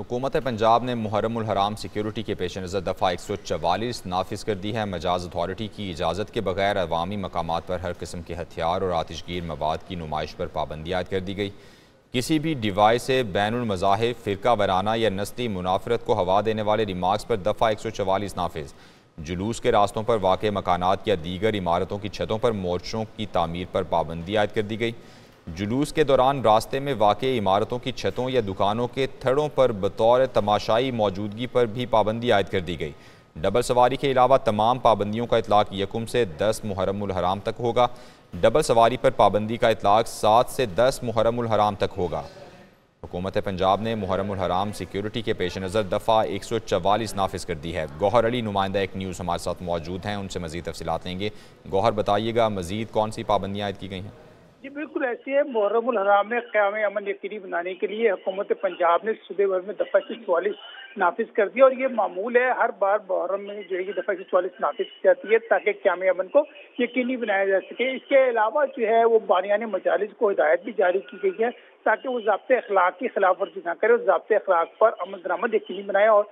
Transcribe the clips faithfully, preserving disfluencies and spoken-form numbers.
حکومت پنجاب نے محرم الحرام سیکیورٹی کے پیش نظر دفعہ ایک سو چوالیس نافذ کر دی ہے۔ مجاز اتھارٹی کی اجازت کے بغیر عوامی مقامات پر ہر قسم کے ہتھیار اور آتش گیر مواد کی نمائش پر پابندی عائد کر دی گئی۔ کسی بھی ڈیوائس سے بین المذاہب، فرقہ وارانہ یا نسلی منافرت کو ہوا دینے والے ریمارکس پر دفعہ ایک سو چوالیس نافذ۔ جلوس کے راستوں پر واقع مکانات یا دیگر عمارتوں کی چھتوں پر مورچوں کی تعمیر پر پابندی عائد کر دی گئی۔ جلوس کے دوران راستے میں واقع عمارتوں کی چھتوں یا دکانوں کے تھڑوں پر بطور تماشائی موجودگی پر بھی پابندی عائد کر دی گئی۔ ڈبل سواری کے علاوہ تمام پابندیوں کا اطلاق یکم سے دس محرم الحرام تک ہوگا۔ ڈبل سواری پر پابندی کا اطلاق سات سے دس محرم الحرام تک ہوگا۔ حکومت پنجاب نے محرم الحرام سیکیورٹی کے پیش نظر دفعہ ایک سو چوالیس نافذ کر دی ہے۔ گوہر علی نمائندہ ایک نیوز ہمارے ساتھ موجود ہیں، ان سے مزید تفصیلات لیں گے۔ گوہر بتائیے گا مزید کون سی پابندیاں عائد کی گئی ہیں؟ جی بالکل ایسی ہے۔ محرم الحرام میں قیام امن یقینی بنانے کے لیے حکومت پنجاب نے صوبے بھر میں دفعہ ایک سو چوالیس نافذ کر دیا، اور یہ معمول ہے ہر بار محرم میں جو ہے یہ دفعہ ایک سو چوالیس نافذ کی جاتی ہے تاکہ قیام امن کو یقینی بنایا جا سکے۔ اس کے علاوہ جو ہے وہ بانیان مجالس کو ہدایت بھی جاری کی گئی ہے تاکہ وہ ضابطۂ اخلاق کی خلاف ورزی نہ کرے اور ضابطۂ اخلاق پر عمل درآمد یقینی بنائے، اور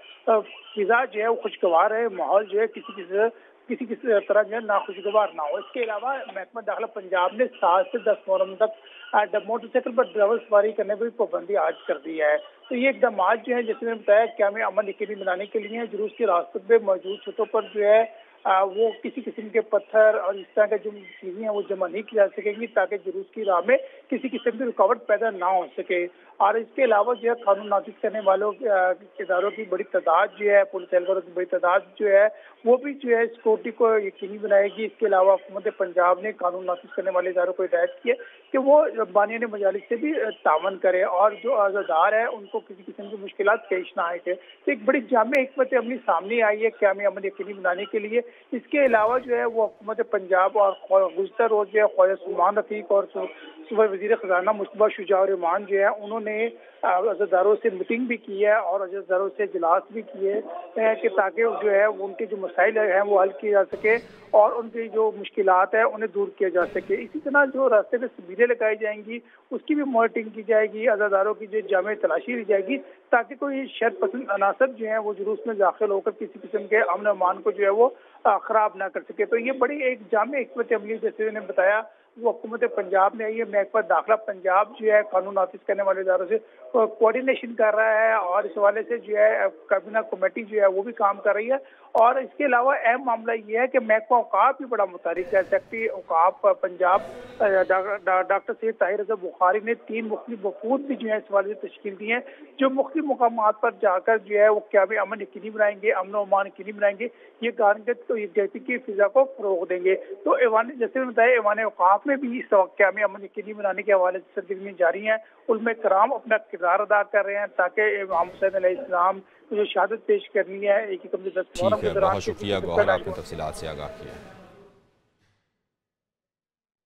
فضا جو ہے وہ خوشگوار ہے، ماحول جو ہے کسی کسی کسی کسی طرح جو ہے ناخوشگوار نہ ہو۔ اس کے علاوہ محکمہ داخلہ پنجاب نے سات سے دس محرم تک موٹر سائیکل پر ڈرائیور سواری کرنے پر بھی پابندی عائد کر دی ہے۔ تو یہ اقدامات جو ہیں جیسے میں نے بتایا قیام امن یقینی بنانے کے لیے جلوس کے راستوں پہ موجود چھتوں پر جو ہے وہ کسی قسم کے پتھر اور اس طرح کے جو چیزیں ہیں وہ جمع نہیں کی جا سکیں گی تاکہ جلوس کی راہ میں کسی قسم کی رکاوٹ پیدا نہ ہو سکے۔ اور اس کے علاوہ جو ہے قانون نافذ کرنے والوں کے اداروں کی بڑی تعداد جو ہے، پولیس اہلکاروں کی بڑی تعداد جو ہے وہ بھی جو ہے سیکورٹی کو یقینی بنائے گی۔ اس کے علاوہ حکومت پنجاب نے قانون نافذ کرنے والے اداروں کو ہدایت کی ہے کہ وہ بانیان مجالس سے بھی تعاون کرے اور جو عزادار ہے ان کو کسی قسم کی مشکلات پیش نہ آئے۔ تو ایک بڑی جامع حکمت عملی سامنے آئی ہے قیام امن یقینی بنانے کے لیے۔ اس کے علاوہ جو ہے وہ حکومت پنجاب اور گزشتہ روز جو ہے خواجہ سلمان رفیق اور صوبہ وزیر خزانہ مصطفیٰ شجاع الرحمان جو ہے انہوں نے عزاداروں سے میٹنگ بھی کی ہے اور عزاداروں سے اجلاس بھی کیے ہیں کہ تاکہ جو ہے ان کے جو مسائل ہیں وہ حل کیے جا سکے اور ان کی جو مشکلات ہیں انہیں دور کیا جا سکے۔ اسی طرح جو راستے میں سبیلیں لگائی جائیں گی اس کی بھی مانیٹرنگ کی جائے گی، عزاداروں کی جو جامع تلاشی لی جائے گی تاکہ کوئی شر پسند عناصر جو ہیں وہ جلوس میں داخل ہو کر کسی قسم کے امن و امان کو جو ہے وہ خراب نہ کر سکے۔ تو یہ بڑی ایک جامع حکمت عملی جیسے میں نے بتایا وہ حکومت پنجاب نے یہ محکمہ داخلہ پنجاب جو ہے قانون نافذ کرنے والے اداروں سے کوارڈینیشن کر رہا ہے اور اس حوالے سے جو ہے کابینہ کمیٹی جو ہے وہ بھی کام کر رہی ہے۔ اور اس کے علاوہ اہم معاملہ یہ ہے کہ محکمہ اوقاف بھی بڑا متحرک ہے۔ سیکرٹری اوقاف پنجاب ڈاکٹر سید طاہر رضا بخاری نے تین مختلف وفود بھی جو ہے اس حوالے سے تشکیل دی ہیں جو مختلف مقامات پر جا کر جو ہے وہ قیام امن یقینی بنائیں گے، امن و امان یقینی بنائیں گے، یہ گارنٹی تو یکجہتی کی فضا کو فروغ دیں گے۔ تو ایوان جیسے میں بتایا ایوان اوقاف میں بھی اس وقت قیام امن یقینی بنانے کے حوالے سے سرگرمیاں جاری ہیں۔ علماء کرام اپنا کردار ادا کر رہے ہیں تاکہ امام حسین علیہ السلام جو شہادت پیش کرنی ہے ایک ایک دس محرم کے دوران۔ بہت شکریہ گوہر، آپ نے تفصیلات سے آگاہ کیا۔